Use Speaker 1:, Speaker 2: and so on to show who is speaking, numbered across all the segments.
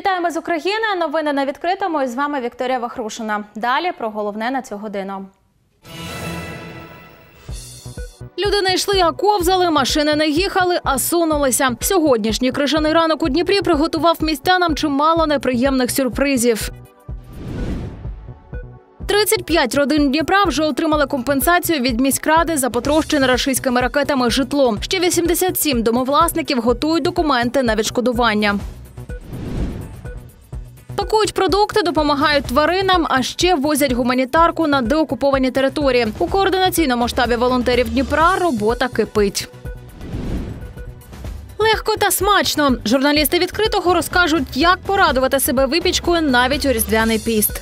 Speaker 1: Вітаємо з України. Новини на відкритому. І з вами Вікторія Вахрушина. Далі про головне на цю годину. Люди не йшли, а ковзали, машини не їхали, а сунулися. Сьогоднішній крижаний ранок у Дніпрі приготував містянам чимало неприємних сюрпризів. 35 родин Дніпра вже отримали компенсацію від міськради за потрощене рашистськими ракетами житло. Ще 87 домовласників готують документи на відшкодування. Пакують продукти, допомагають тваринам, а ще возять гуманітарку на деокуповані території. У координаційному штабі волонтерів Дніпра робота кипить. Легко та смачно. Журналісти «Відкритого» розкажуть, як порадувати себе випічкою навіть у Різдвяний піст.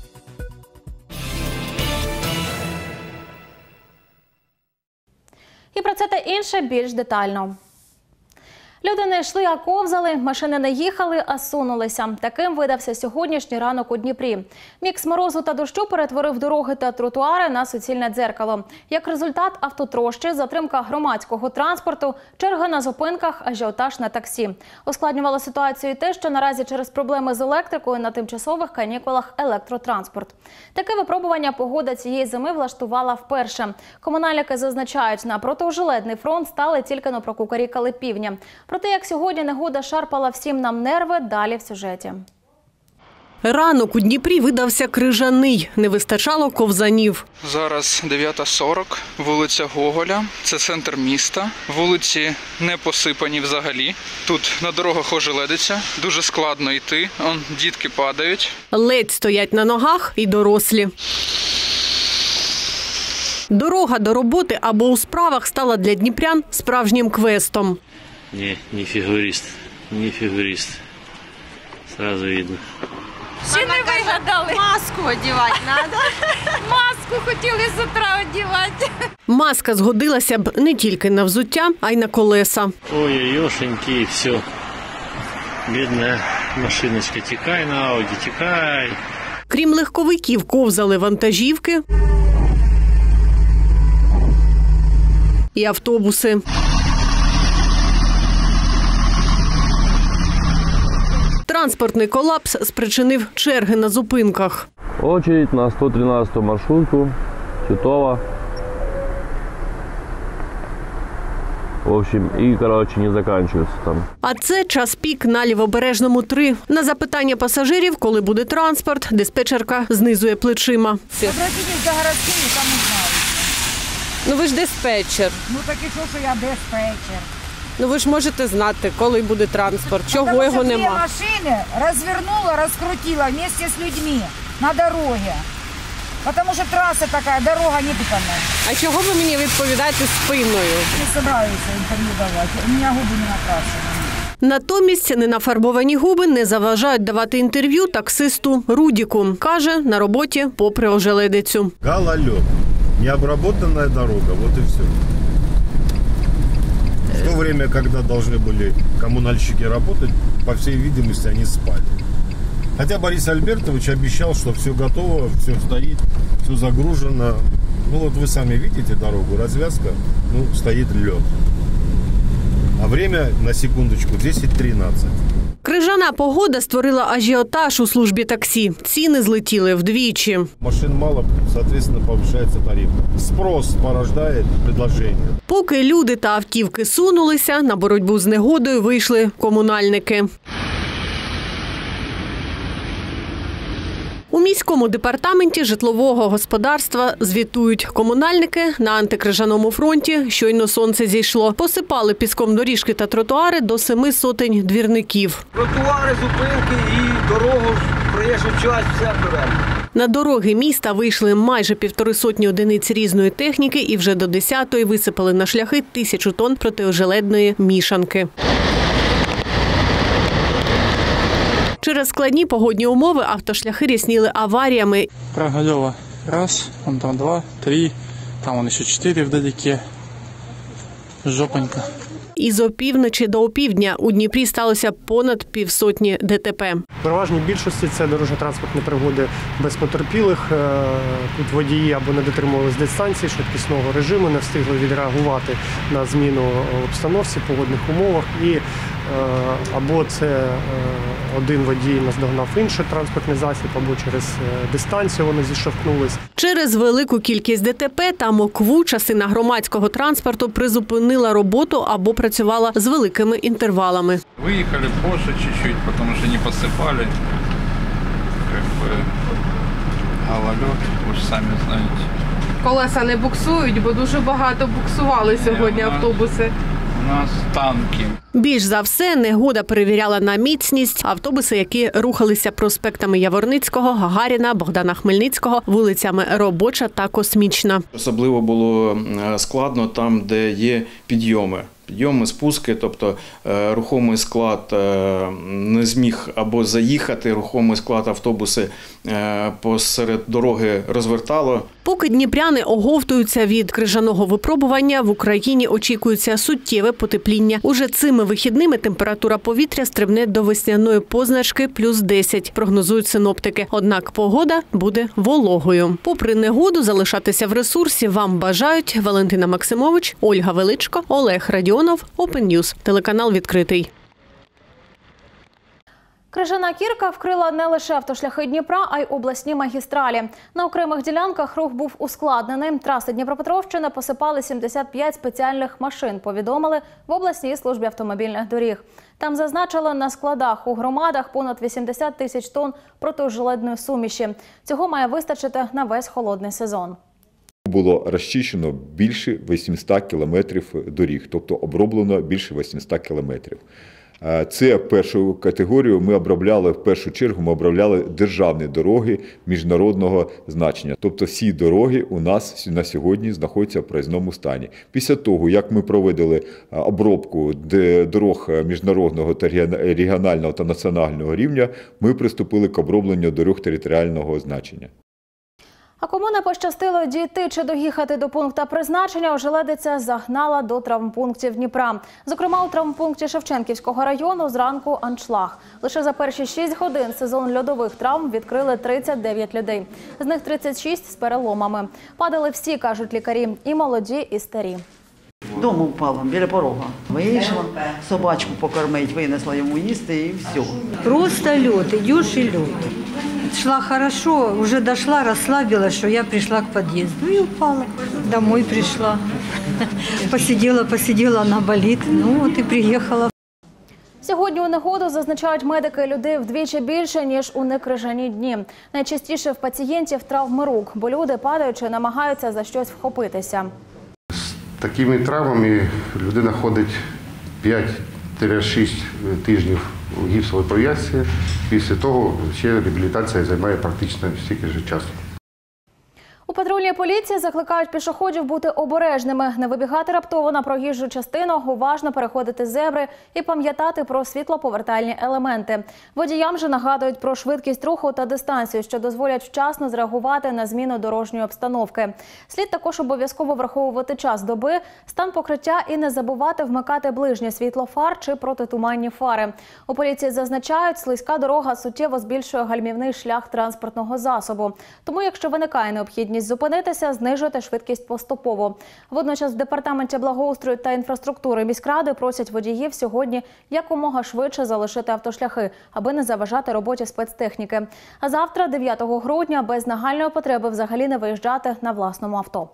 Speaker 1: І про це та інше більш детально. Люди не йшли, а ковзали, машини не їхали, а сунулися. Таким видався сьогоднішній ранок у Дніпрі. Мікс морозу та дощу перетворив дороги та тротуари на суцільне дзеркало. Як результат – автотрощі, затримка громадського транспорту, черги на зупинках, ажіотаж на таксі. Ускладнювало ситуацію і те, що наразі через проблеми з електрикою на тимчасових канікулах електротранспорт. Таке випробування погода цієї зими влаштувала вперше. Комунальники зазначають, на протиожеледний фронт стали тільки но прокукарікали півдня. Про те, як сьогодні негода шарпала всім нам нерви, далі в сюжеті.
Speaker 2: Ранок у Дніпрі видався крижаний. Не вистачало ковзанів.
Speaker 3: Зараз 9:40, вулиця Гоголя. Це центр міста. Вулиці не посипані взагалі. Тут на дорогах ожеледиться. Дуже складно йти. Он дітки падають.
Speaker 2: Ледь стоять на ногах і дорослі. Дорога до роботи або у справах стала для дніпрян справжнім квестом.
Speaker 4: Не фигурист, не фигурист. Сразу видно.
Speaker 5: Ще не вигадали. Маску одягати треба. Маску хотіли з утра одягати.
Speaker 2: Маска згодилася б не тільки на взуття, а й на колеса.
Speaker 4: Ой-ой-ошеньки, все. Бідна машиночка, тікай на Ауді, тікай.
Speaker 2: Крім легковиків, ковзали вантажівки і автобуси. Транспортний колапс спричинив черги на зупинках.
Speaker 6: Очередь на 113-ту маршрутку, Титова. В общем, и, не заканчивается там.
Speaker 2: А це час пік на Лівобережному 3. На запитання пасажирів, коли буде транспорт, диспетчерка знизує плечима.
Speaker 7: Обратитесь до городских, там узнаете.
Speaker 2: Ну ви ж диспетчер.
Speaker 7: Ну так і що я диспетчер?
Speaker 2: Ну ви ж можете знати, коли буде транспорт, чого його нема.
Speaker 7: Потому что две машины развернула, раскрутила вместе с людьми на дороге. Потому что трасса такая, дорога не питанная.
Speaker 2: А чого ви мені відповідаєте спиною?
Speaker 7: Не собираюсь интервью давать, у меня губы не накрашены.
Speaker 2: Натомість ненафарбовані губи не заважають давати інтерв'ю таксисту Рудіку. Каже, на роботі попри ожеледицю.
Speaker 8: Гололед, необработанная дорога, вот и все. В то время, когда должны были коммунальщики работать, по всей видимости, они спали. Хотя Борис Альбертович обещал, что все готово, все стоит, все загружено. Ну вот вы сами видите дорогу, развязка, ну стоит лед. А время, на секундочку, 10:13.
Speaker 2: Крижана погода створила ажіотаж у службі таксі. Ціни злетіли вдвічі.
Speaker 8: Машин мало, соответственно, повышается тариф. Спрос порождает предложение.
Speaker 2: Поки люди та автівки сунулися, на боротьбу з негодою вийшли комунальники. У міському департаменті житлового господарства звітують. Комунальники на антикрижаному фронті, щойно сонце зійшло, посипали піском доріжки та тротуари до 700 двірників.
Speaker 9: Тротуари, зупинки і дорогу, проїжджу часть, все привели.
Speaker 2: На дороги міста вийшли майже 150 одиниць різної техніки і вже до 10-ї висипали на шляхи 1000 тонн протиожеледної мішанки. Через складні погодні умови автошляхи рясніли аваріями.
Speaker 10: Прогальова. Раз, вон там 2, 3, там вон ще 4 вдалеке. Жопонька.
Speaker 2: Із опівночі до опівдня у Дніпрі сталося понад 500 ДТП.
Speaker 11: В переважній більшості це дорожньо-транспортні пригоди без потерпілих. Тут водії або не дотримувались дистанції, швидкісного режиму, не встигли відреагувати на зміну обстановці, погодних умовах і або це один водій наздогнав інший транспортний засіб, або через дистанцію вони зіштовхнулись.
Speaker 2: Через велику кількість ДТП та мокву частина громадського транспорту призупинила роботу або працювала з великими інтервалами.
Speaker 12: Виїхали позже чуть-чуть, тому що не посипали. Гололед, ви ж самі знаєте.
Speaker 13: Колеса не буксують, бо дуже багато буксували сьогодні автобуси.
Speaker 12: У нас танки.
Speaker 2: Більш за все, негода перевіряла на міцність автобуси, які рухалися проспектами Яворницького, Гагаріна, Богдана Хмельницького, вулицями Робоча та Космічна.
Speaker 14: Особливо було складно там, де є підйоми. Підйоми, спуски, тобто рухомий склад не зміг або заїхати, рухомий склад автобуси посеред дороги розвертало.
Speaker 2: Поки дніпряни оговтуються від крижаного випробування, в Україні очікується суттєве потепління. Уже цими вихідними температура повітря стрибне до весняної позначки плюс 10, прогнозують синоптики. Однак погода буде вологою. Попри негоду, залишатися в ресурсі вам бажають Валентина Максимович, Ольга Величко, Олег Радіонов, Open News, телеканал «Відкритий».
Speaker 1: Крижана кірка вкрила не лише автошляхи Дніпра, а й обласні магістралі. На окремих ділянках рух був ускладнений. Траси Дніпропетровщини посипали 75 спеціальних машин, повідомили в обласній службі автомобільних доріг. Там зазначили, на складах у громадах понад 80 тисяч тонн протижеледної суміші. Цього має вистачити на весь холодний сезон.
Speaker 15: Було розчищено більше 800 кілометрів доріг, тобто оброблено більше 800 кілометрів. Це першу категорію ми обробляли, в першу чергу ми обробляли державні дороги міжнародного значення. Тобто всі дороги у нас на сьогодні знаходяться в проїзному стані. Після того, як ми проводили обробку дорог міжнародного, регіонального та національного рівня, ми приступили к обробленню дорог територіального значення.
Speaker 1: А кому не пощастило дійти чи доїхати до пункту призначення, ожеледиця загнала до травмпунктів Дніпра. Зокрема, у травмпункті Шевченківського району зранку аншлаг. Лише за перші 6 годин сезон льодових травм відкрили 39 людей. З них 36 з переломами. Падали всі, кажуть лікарі, і молоді, і старі.
Speaker 16: Дома впала, біля порога. Вийшла, собачку покормить, винесла йому їсти і все.
Speaker 17: Просто лед, идешь и лед. Шла хорошо, уже дошла, расслабилась, что я пришла к подъезду и упала. Домой пришла. Посидела, она болит, ну вот и приехала.
Speaker 1: Сьогодні у негоду, зазначають медики, людей вдвічі більше, ніж у некрижані дні. Найчастіше в пацієнтів травми рук, бо люди, падаючи, намагаються за щось вхопитися.
Speaker 18: Такими травмами людина ходить 5-6 тижнів у гіпсовій пов'язці. Після того ще реабілітація займає практично стільки ж часу.
Speaker 1: У патрульній поліції закликають пішоходів бути обережними, не вибігати раптово на проїжджу частину, уважно переходити зебри і пам'ятати про світлоповертальні елементи. Водіям же нагадують про швидкість руху та дистанцію, що дозволять вчасно зреагувати на зміну дорожньої обстановки. Слід також обов'язково враховувати час доби, стан покриття і не забувати вмикати ближнє світло фар чи протитуманні фари. У поліції зазначають, слизька дорога суттєво збільшує гальмівний шлях транспортного засобу. Тому, якщо виникає необхідність зупинитися, знижуйте швидкість поступово. Водночас в Департаменті благоустрою та інфраструктури міськради просять водіїв сьогодні якомога швидше залишити автошляхи, аби не заважати роботі спецтехніки. А завтра, 9 грудня, без нагальної потреби взагалі не виїжджати на власному авто.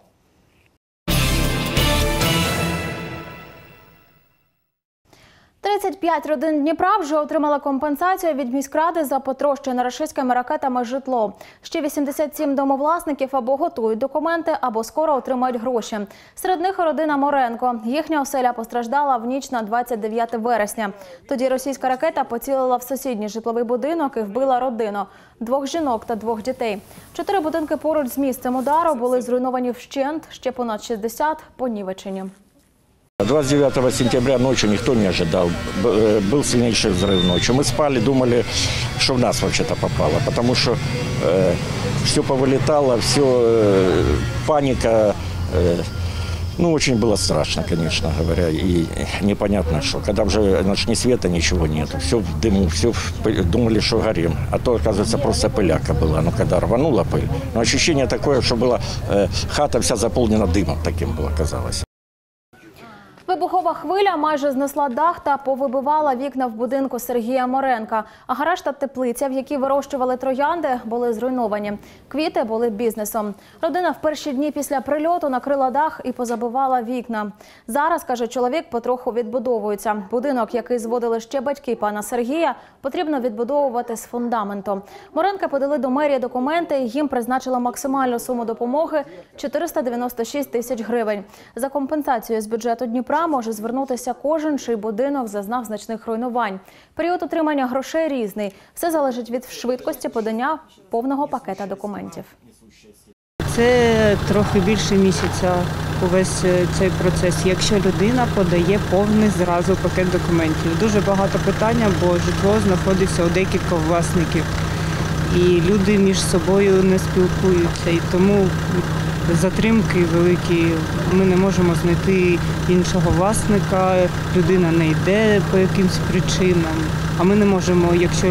Speaker 1: «35 родин Дніпра вже отримала компенсацію від міськради за потрощене рашистськими ракетами житло. Ще 87 домовласників або готують документи, або скоро отримають гроші. Серед них родина Моренко. Їхня оселя постраждала в ніч на 29 вересня. Тоді російська ракета поцілила в сусідній житловий будинок і вбила родину – 2 жінок та 2 дітей. 4 будинки поруч з місцем удару були зруйновані вщент, ще понад 60 – понівечені.
Speaker 19: 29 сентября ночью никто не ожидал. Был сильнейший взрыв ночью. Мы спали, думали, что в нас вообще-то попало. Потому что все повылетало, все паника. Ну, очень было страшно, конечно говоря. И непонятно, что. Когда уже ни света, ничего нет. Все в дыму, все думали, что горим. А то, оказывается, просто пыляка была. Но когда рванула пыль, но ощущение такое, что была хата вся заполнена дымом, таким было, казалось.
Speaker 1: Вибухова хвиля майже знесла дах та повибивала вікна в будинку Сергія Моренка. А гараж та теплиця, в якій вирощували троянди, були зруйновані. Квіти були бізнесом. Родина в перші дні після прильоту накрила дах і позабивала вікна. Зараз, каже чоловік, потроху відбудовується. Будинок, який зводили ще батьки пана Сергія, потрібно відбудовувати з фундаменту. Моренка подали до мерії документи, їм призначила максимальну суму допомоги – 496 тисяч гривень. За компенсацією з бюджету Дніпра може звернутися кожен, чий будинок зазнав значних руйнувань. Період отримання грошей різний. Все залежить від швидкості подання повного пакета документів.
Speaker 20: Це трохи більше місяця увесь цей процес, якщо людина подає повний зразу пакет документів. Дуже багато питань, бо житло знаходиться у декількох власників. І люди між собою не спілкуються, і тому затримки великі. Ми не можемо знайти іншого власника, людина не йде по якимсь причинам. А ми не можемо, якщо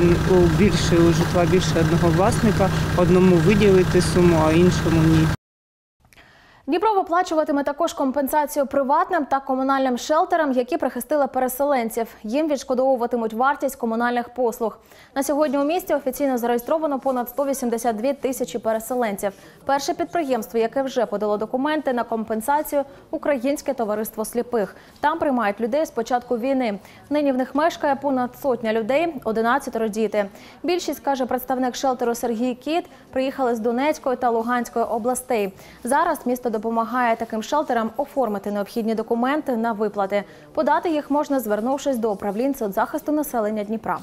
Speaker 20: у житла більше одного власника, одному виділити суму, а іншому ні.
Speaker 1: Дніпро виплачуватиме також компенсацію приватним та комунальним шелтерам, які прихистили переселенців. Їм відшкодовуватимуть вартість комунальних послуг. На сьогодні у місті офіційно зареєстровано понад 182 тисячі переселенців. Перше підприємство, яке вже подало документи на компенсацію – Українське товариство сліпих. Там приймають людей з початку війни. Нині в них мешкає понад сотня людей, 11 діти. Більшість, каже представник шелтеру Сергій Кіт, приїхали з Донецької та Луганської областей. Зараз місто допомагає таким шелтерам оформити необхідні документи на виплати. Подати їх можна, звернувшись до управлінь соцзахисту населення Дніпра.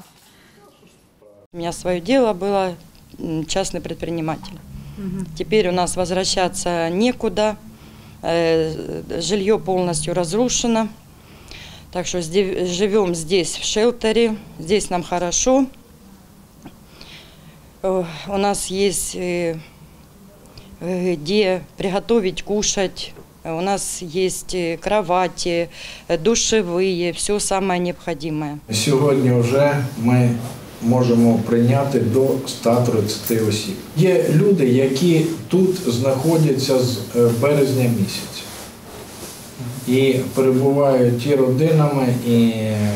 Speaker 21: У меня свое дело было, частный предприниматель. Теперь у нас возвращаться некуда, жилье полностью разрушено. Так что живем здесь в шелтере, здесь нам хорошо. У нас есть где приготовить, кушать. У нас есть кровати, душевые, все самое необходимое.
Speaker 22: Сьогодні вже ми можемо прийняти до 130 осіб. Є люди, які тут знаходяться з березня місяця. І перебувають і родинами, і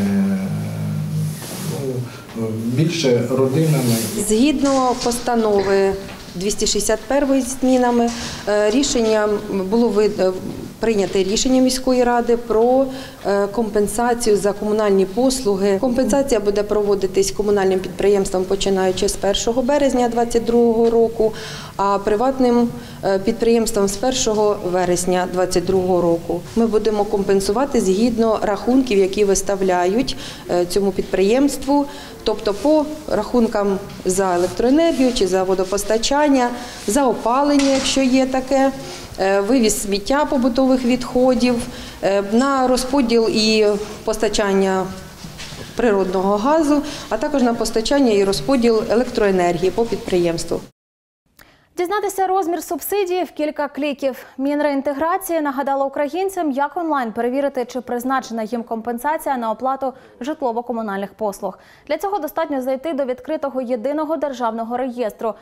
Speaker 22: більше родинами.
Speaker 23: Згідно постанови 261 змінами було прийнято рішення міської ради про компенсацію за комунальні послуги. Компенсація буде проводитись комунальним підприємством, починаючи з 1 березня 2022 року, а приватним підприємством з 1 вересня 2022 року. Ми будемо компенсувати згідно рахунків, які виставляють цьому підприємству, тобто по рахункам за електроенергію чи за водопостачання, за опалення, якщо є таке, вивіз сміття побутових відходів, на розподіл і постачання природного газу, а також на постачання і розподіл електроенергії по підприємству.
Speaker 1: Дізнатися розмір субсидії в кілька кліків. Мінреінтеграції нагадала українцям, як онлайн перевірити, чи призначена їм компенсація на оплату житлово-комунальних послуг. Для цього достатньо зайти до відкритого єдиного державного реєстру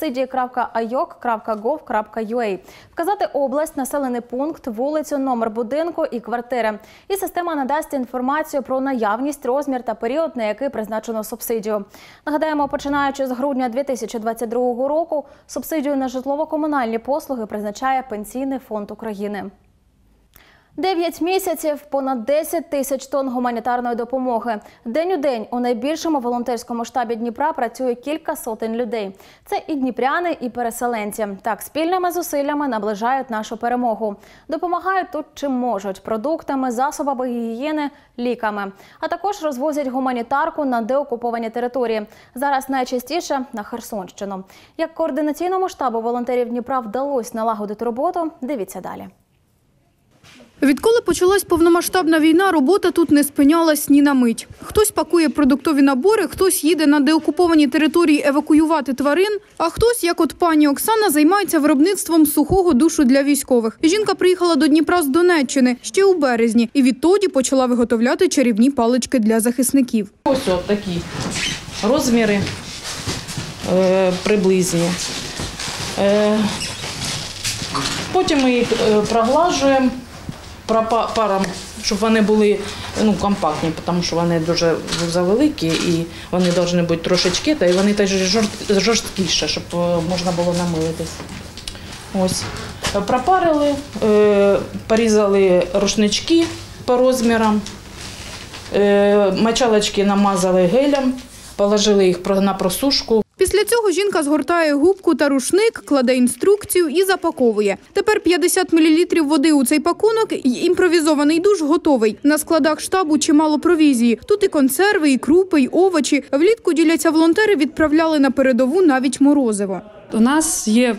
Speaker 1: subsidii.ayok.gov.ua, вказати область, населений пункт, вулицю, номер будинку і квартири. І система надасть інформацію про наявність, розмір та період, на який призначено субсидію. Нагадаємо, починаючи з грудня 2022 року, субсидію на житлово-комунальні послуги призначає Пенсійний фонд України. 9 місяців, понад 10 тисяч тонн гуманітарної допомоги. День у день у найбільшому волонтерському штабі Дніпра працює кілька сотень людей. Це і дніпряни, і переселенці. Так, спільними зусиллями наближають нашу перемогу. Допомагають тут чим можуть – продуктами, засобами гігієни, ліками. А також розвозять гуманітарку на деокуповані території. Зараз найчастіше – на Херсонщину. Як координаційному штабу волонтерів Дніпра вдалося налагодити роботу – дивіться далі.
Speaker 24: Відколи почалась повномасштабна війна, робота тут не спинялась ні на мить. Хтось пакує продуктові набори, хтось їде на деокуповані території евакуювати тварин, а хтось, як от пані Оксана, займається виробництвом сухого душу для військових. Жінка приїхала до Дніпра з Донеччини ще у березні і відтоді почала виготовляти чарівні палички для захисників.
Speaker 25: Ось от такі розміри приблизні. Потім ми їх проглажуємо паром щоб вони були компактні, тому що вони дуже завеликі і вони повинні бути трошечки, та й вони теж жорсткіше, щоб можна було намилитись. Ось. Пропарили, порізали рушнички по розмірам, мочалочки намазали гелем, положили їх на просушку.
Speaker 24: Після цього жінка згортає губку та рушник, кладе інструкцію і запаковує. Тепер 50 мл води у цей пакунок і імпровізований душ готовий. На складах штабу чимало провізії. Тут і консерви, і крупи, і овочі. Влітку, діляться волонтери, відправляли на передову навіть морозиво.
Speaker 3: У нас є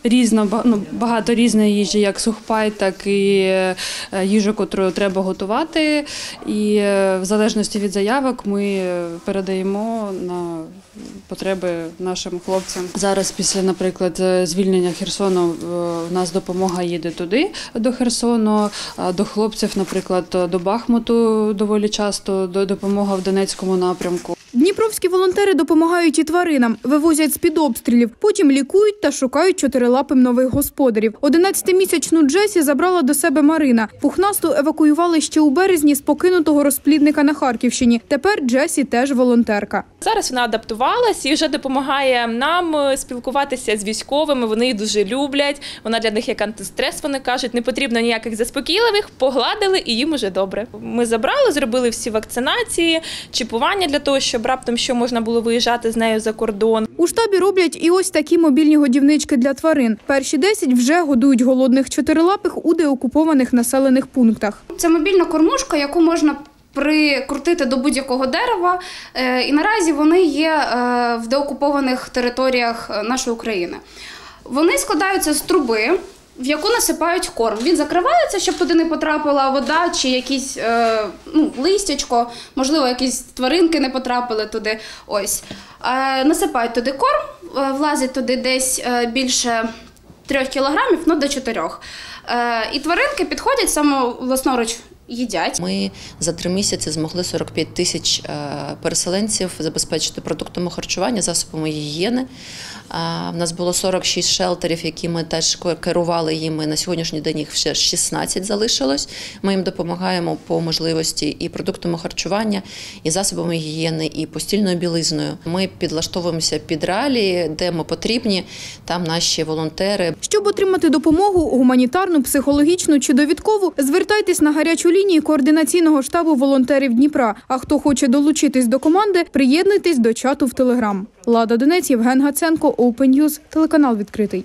Speaker 3: багато різної їжі, як сухпай, так і їжу, яку треба готувати. І в залежності від заявок ми передаємо на потреби нашим хлопцям. Зараз після, наприклад, звільнення Херсону у нас допомога їде туди, до Херсону, до хлопців, наприклад, до Бахмуту доволі часто, допомога в Донецькому напрямку.
Speaker 24: Дніпровські волонтери допомагають і тваринам, вивозять з-під обстрілів, потім лікують та шукають чотирилапим нових господарів. 11-місячну Джесі забрала до себе Марина. Пухнасту евакуювали ще у березні з покинутого розплідника на Харківщині. Тепер Джесі теж волонтерка.
Speaker 4: Зараз вона адаптувалась і вже допомагає нам спілкуватися з військовими, вони їх дуже люблять. Вона для них як антистрес, вони кажуть, не потрібно ніяких заспокійливих, погладили і їм уже добре. Ми забрали, зробили всі вакцинації, чіпування для того, щоб раптом що можна було виїжджати з нею за кордон.
Speaker 24: У штабі роблять і ось такі мобільні годівнички для тварин. Перші 10 вже годують голодних чотирилапих у деокупованих населених пунктах.
Speaker 5: Це мобільна кормушка, яку можна прикрутити до будь-якого дерева, і наразі вони є в деокупованих територіях нашої України. Вони складаються з труби, в яку насипають корм. Він закривається, щоб туди не потрапила вода чи якісь листячко, можливо, якісь тваринки не потрапили туди. Ось. Насипають туди корм, влазить туди десь більше 3 кілограмів, до 4. І тваринки підходять саме власноруч їдять.
Speaker 6: Ми за 3 місяці змогли 45 тисяч переселенців забезпечити продуктами харчування, засобами гігієни. У нас було 46 шелтерів, які ми теж керували їм. На сьогоднішній день їх ще 16 залишилось. Ми їм допомагаємо по можливості і продуктами харчування, і засобами гігієни, і постільною білизною. Ми підлаштовуємося під реалії, де ми потрібні, там наші волонтери.
Speaker 24: Щоб отримати допомогу гуманітарну, психологічну чи довідкову, звертайтесь на гарячу лінію координаційного штабу волонтерів Дніпра. А хто хоче долучитись до команди, приєднуйтесь до чату в Телеграм. Лада Донець, Євген Гаценко, Open News, телеканал відкритий.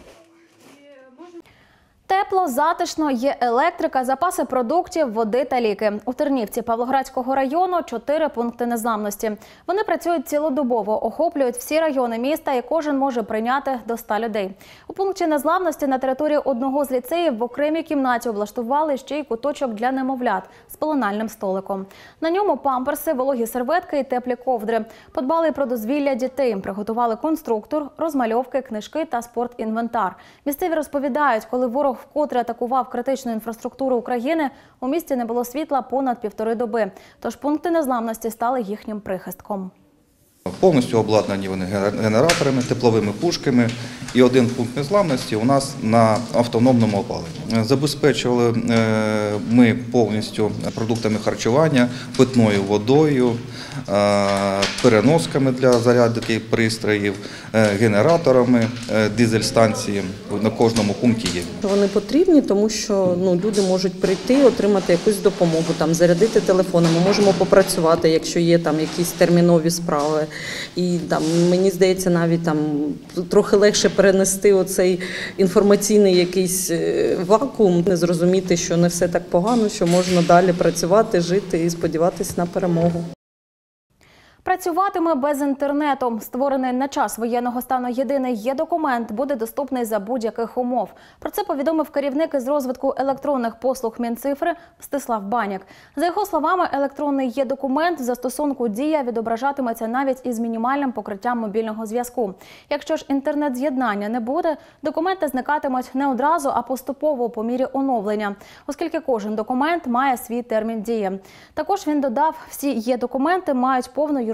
Speaker 1: Тепло, затишно, є електрика, запаси продуктів, води та ліки. У Тернівці Павлоградського району 4 пункти незламності. Вони працюють цілодобово, охоплюють всі райони міста і кожен може прийняти до 100 людей. У пункті незламності на території одного з ліцеїв в окремій кімнаті облаштували ще й куточок для немовлят з пеленальним столиком. На ньому памперси, вологі серветки і теплі ковдри. Подбали про дозвілля дітей, приготували конструктор, розмальовки, книжки та спортінвентар. Місцеві розповідають, коли ворог вкотре атакував критичну інфраструктуру України, у місті не було світла понад 1,5 доби. Тож пункти незламності стали їхнім прихистком.
Speaker 7: Повністю обладнані вони генераторами, тепловими пушками. І один пункт незламності у нас на автономному опаленні. Забезпечували ми повністю продуктами харчування, питною водою, переносками для зарядки пристроїв, генераторами, дизель-станції на кожному пункті є.
Speaker 26: Вони потрібні, тому що люди можуть прийти, отримати якусь допомогу, зарядити телефони, ми можемо попрацювати, якщо є якісь термінові справи. І мені здається, навіть трохи легше перенести оцей інформаційний якийсь вакуум, не зрозуміти, що не все так погано, що можна далі працювати, жити і сподіватися на перемогу.
Speaker 1: Працюватиме без інтернету. Створений на час воєнного стану єдиний Є-документ буде доступний за будь-яких умов. Про це повідомив керівник із розвитку електронних послуг Мінцифри Мстислав Баняк. За його словами, електронний Є-документ в застосунку «Дія» відображатиметься навіть із мінімальним покриттям мобільного зв'язку. Якщо ж інтернет-з'єднання не буде, документи зникатимуть не одразу, а поступово по мірі оновлення, оскільки кожен документ має свій термін дії. Також він додав, всі Є-документи мають повну юридичну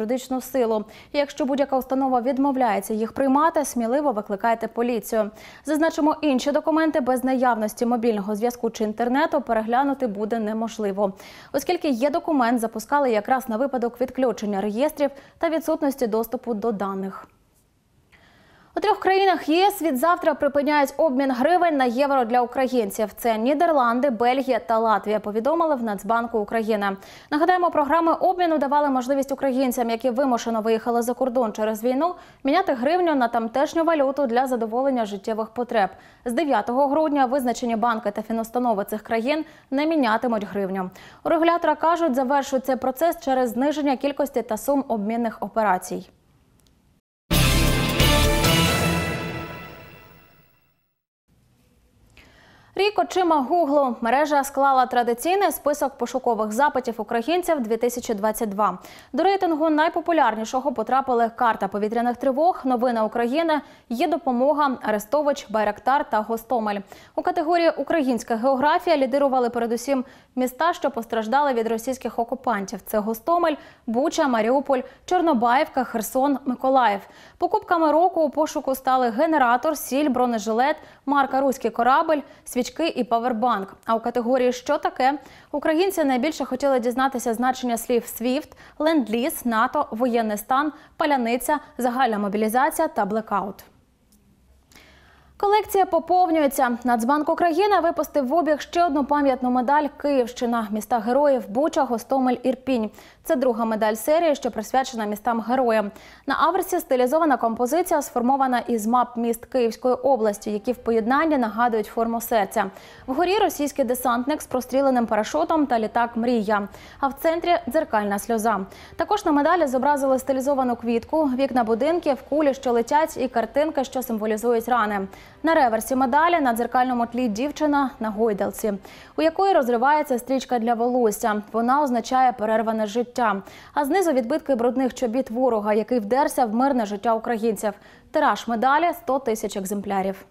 Speaker 1: юридичну силу. І якщо будь-яка установа відмовляється їх приймати, сміливо викликайте поліцію. Зазначимо, інші документи без наявності мобільного зв'язку чи інтернету переглянути буде неможливо. Оскільки є документ, запускали якраз на випадок відключення реєстрів та відсутності доступу до даних. У 3 країнах ЄС від завтра припиняють обмін гривень на євро для українців. Це Нідерланди, Бельгія та Латвія, повідомили в Нацбанку України. Нагадаємо, програми обміну давали можливість українцям, які вимушено виїхали за кордон через війну, міняти гривню на тамтешню валюту для задоволення життєвих потреб. З 9 грудня визначені банки та фінустанови цих країн не мінятимуть гривню. У регулятора кажуть, завершують цей процес через зниження кількості та сум обмінних операцій. Рік очима Гуглу. Мережа склала традиційний список пошукових запитів українців 2022. До рейтингу найпопулярнішого потрапили карта повітряних тривог, новини України, є допомога, Арестович, Байрактар та Гостомель. У категорії «Українська географія» лідирували передусім міста, що постраждали від російських окупантів. Це Гостомель, Буча, Маріуполь, Чорнобаївка, Херсон, Миколаїв. Покупками року у пошуку стали генератор, сіль, бронежилет, марка «Руський корабель», свічки і павербанк. А у категорії «Що таке?» українці найбільше хотіли дізнатися значення слів «свіфт», «ленд-ліз», «НАТО», «воєнний стан», «паляниця», «загальна мобілізація» та «блекаут». Колекція поповнюється. Нацбанк України випустив в обіг ще одну пам'ятну медаль «Київщина» міста героїв Буча, Гостомель, Ірпінь. Це друга медаль серії, що присвячена містам-героям. На аверсі стилізована композиція, сформована із мап міст Київської області, які в поєднанні нагадують форму серця. Вгорі російський десантник з простріленим парашутом та літак «Мрія». А в центрі – дзеркальна сльоза. Також на медалі зобразили стилізовану квітку, вікна будинків, кулі, що летять і картинки, що символізують рани. На реверсі медалі на дзеркальному тлі дівчина на гойдалці, у якої розривається стрічка для волосся. Вона означає перерване життя. А знизу відбитки брудних чобіт ворога, який вдерся в мирне життя українців. Тираж медалі – 100 тисяч екземплярів.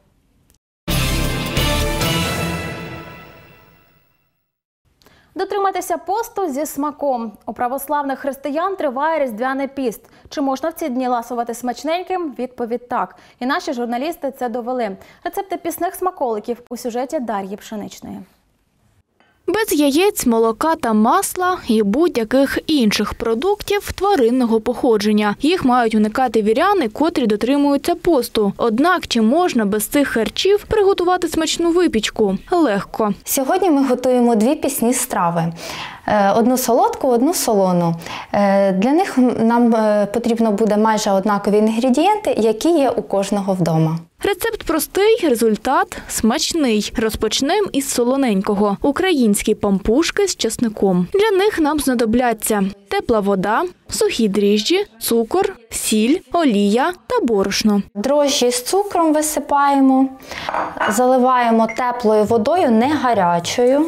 Speaker 1: Дотриматися посту зі смаком. У православних християн триває Різдвяний піст. Чи можна в ці дні ласувати смачненьким? Відповідь – так. І наші журналісти це довели. Рецепти пісних смаколиків у сюжеті Дар'ї Пшеничної.
Speaker 8: Без яєць, молока та масла і будь-яких інших продуктів тваринного походження. Їх мають уникати віряни, котрі дотримуються посту. Однак, чи можна без цих харчів приготувати смачну випічку? Легко.
Speaker 9: Сьогодні ми готуємо 2 пісні страви. Одну солодку, одну солону. Для них нам потрібно буде майже однакові інгредієнти, які є у кожного вдома.
Speaker 8: Рецепт простий, результат смачний. Розпочнемо із солоненького. Українські пампушки з часником. Для них нам знадобляться тепла вода, сухі дріжджі, цукор, сіль, олія та борошно.
Speaker 9: Дріжджі з цукром висипаємо, заливаємо теплою водою, не гарячою.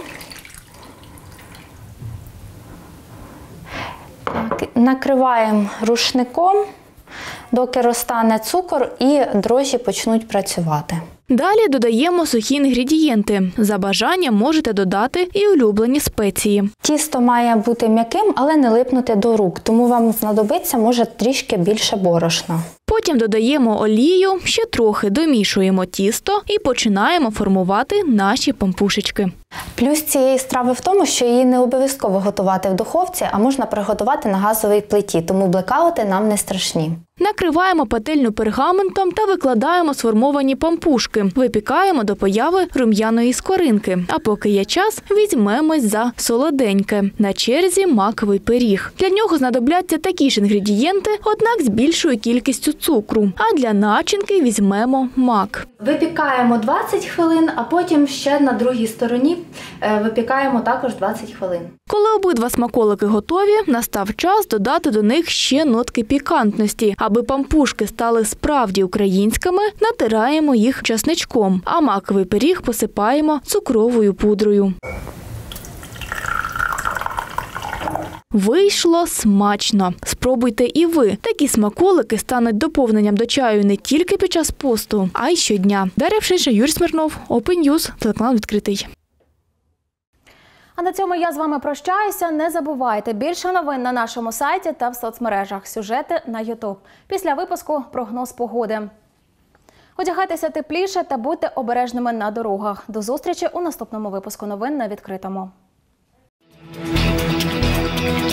Speaker 9: Накриваємо рушником, доки розтане цукор і дріжджі почнуть працювати.
Speaker 8: Далі додаємо сухі інгредієнти. За бажанням можете додати і улюблені спеції.
Speaker 9: Тісто має бути м'яким, але не липнути до рук, тому вам знадобиться, може, трішки більше борошна.
Speaker 8: Потім додаємо олію, ще трохи домішуємо тісто і починаємо формувати наші пампушечки.
Speaker 9: Плюс цієї страви в тому, що її не обов'язково готувати в духовці, а можна приготувати на газовій плиті, тому блекаути нам не страшні.
Speaker 8: Накриваємо пательню пергаментом та викладаємо сформовані пампушки. Випікаємо до появи рум'яної скоринки. А поки є час, візьмемось за солоденьке. На черзі маковий пиріг. Для нього знадобляться такі ж інгредієнти, однак з більшою кількістю цукру. А для начинки візьмемо мак.
Speaker 9: Випікаємо 20 хвилин, а потім ще на другій стороні випікаємо також 20 хвилин.
Speaker 8: Коли обидва смаколики готові, настав час додати до них ще нотки пікантності. Аби пампушки стали справді українськими, натираємо їх часничком, а маковий пиріг посипаємо цукровою пудрою. Вийшло смачно. Спробуйте і ви. Такі смаколики стануть доповненням до чаю не тільки під час посту, а й щодня. Дар'я Пшенична, Юрій Смирнов, Open News, телеканал «Відкритий».
Speaker 1: А на цьому я з вами прощаюся. Не забувайте, більше новин на нашому сайті та в соцмережах. Сюжети на YouTube. Після випуску прогноз погоди. Одягайтеся тепліше та будьте обережними на дорогах. До зустрічі у наступному випуску новин на відкритому.